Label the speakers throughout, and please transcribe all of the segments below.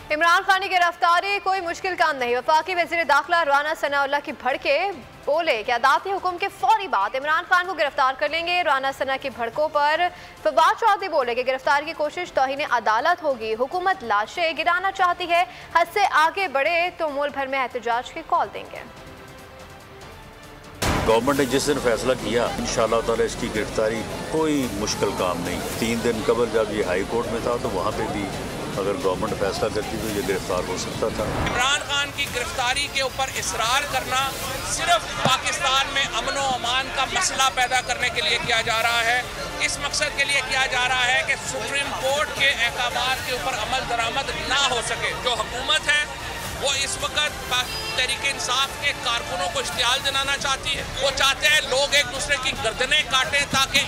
Speaker 1: इमरान खान की गिरफ्तारी कोई मुश्किल काम नहीं। वफाकी वज़ीर दाखिला राना सनाउल्लाह की भड़के बोले कि अदालती हुक्म के फौरी बाद इमरान खान को गिरफ्तार कर लेंगे। राना सना की भड़कों पर फवाद चौधरी बोले कि गिरफ्तार की कोशिश तौहीन अदालत होगी। हुकूमत लाशें गिराना चाहती है, हद से आगे बढ़े तो मुल्क भर में एहतजाज की कॉल देंगे।
Speaker 2: गवर्नमेंट ने जिस दिन फैसला किया इंशाअल्लाह ताला इसकी गिरफ्तारी कोई मुश्किल काम नहीं। 3 दिन कबल जब ये हाई कोर्ट में था तो वहाँ पे भी अगर गवर्नमेंट फैसला करती तो ये गिरफ्तार हो सकता था।
Speaker 3: इमरान खान की गिरफ्तारी के ऊपर इसरार करना सिर्फ पाकिस्तान में अमन व अमान का मसला पैदा करने के लिए किया जा रहा है। इस मकसद के लिए किया जा रहा है कि सुप्रीम कोर्ट के अहकामात के ऊपर अमल दरामद ना हो सके। जो हुकूमत है वो इस वक्त तहरीक इंसाफ के कारकुनों को इश्तियाल दिलाना चाहती है। वो चाहते हैं लोग एक दूसरे की गर्दनें काटें ताकि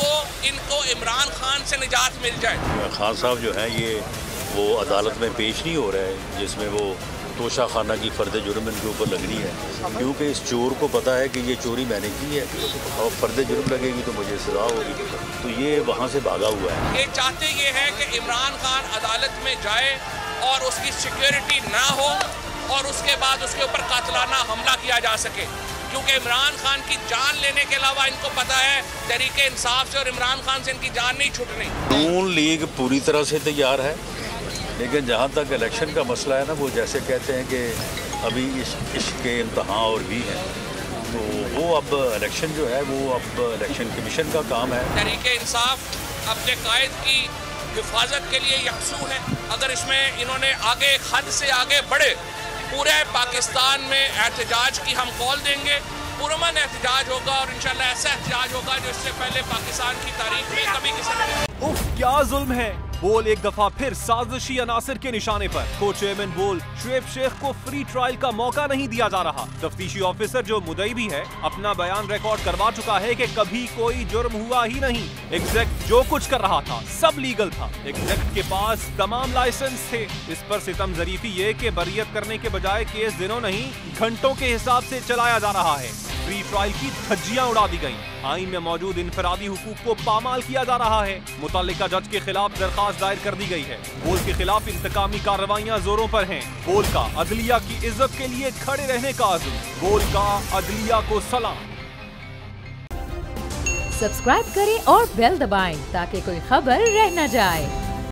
Speaker 3: इनको इमरान खान से निजात मिल जाए।
Speaker 2: खान साहब जो है ये वो अदालत में पेश नहीं हो रहा है जिसमें वो तोशा खाना की फर्द जुर्म इनके ऊपर लगनी है, क्योंकि इस चोर को पता है कि ये चोरी मैंने की है और फर्द जुर्म लगेगी तो मुझे सजा होगी, तो ये वहाँ से भागा हुआ है।
Speaker 3: ये चाहते ये है कि इमरान खान अदालत में जाए और उसकी सिक्योरिटी ना हो और उसके बाद उसके ऊपर कातलाना हमला किया जा सके, क्योंकि इमरान खान की जान लेने के अलावा इनको पता है तहरीक इंसाफ से और इमरान खान से इनकी जान नहीं छूटनी।
Speaker 2: नून लीग पूरी तरह से तैयार है, लेकिन जहाँ तक इलेक्शन का मसला है ना, वो जैसे कहते हैं कि अभी इसके इम्तहान और भी हैं, तो वो अब इलेक्शन जो है वो अब इलेक्शन कमीशन का काम है।
Speaker 3: तहरीक इंसाफ अपने कायद की हिफाजत के लिए यकसू है। अगर इसमें इन्होंने आगे हद से आगे बढ़े, पूरे पाकिस्तान में एहतजाज की हम कॉल देंगे। पुरअमन एहतजाज होगा और इंशाल्लाह ऐसा एहतजाज होगा जो इससे पहले पाकिस्तान की तारीख में कभी किसी ने।
Speaker 4: उफ, क्या जुल्म है। बोल एक दफा फिर साजिशी अनासर के निशाने पर। को चेयरमैन बोल शुएब शेख को फ्री ट्रायल का मौका नहीं दिया जा रहा। तफ्तीशी ऑफिसर जो मुदई भी है अपना बयान रिकॉर्ड करवा चुका है कि कभी कोई जुर्म हुआ ही नहीं। एग्जैक्ट जो कुछ कर रहा था सब लीगल था। एग्जैक्ट के पास तमाम लाइसेंस थे। इस पर सितम जरीफी ये कि बरियत करने के बजाय केस दिनों नहीं घंटों के हिसाब से चलाया जा रहा है। फ्री ट्रायल की धज्जियां उड़ा दी गयी। आईन में मौजूद इनफरादी हुकूक को पामाल किया जा रहा है। मुतल्लिका जज के खिलाफ दरखास्त दायर कर दी गई है। बोल के खिलाफ इंतकामी कार्रवाइयां जोरों पर हैं। बोल का अदलिया की इज्जत के लिए खड़े रहने का अज़्म। बोल का अदलिया को सलाम।
Speaker 5: सब्सक्राइब करें और बेल दबाएं ताकि कोई खबर रह न जाए।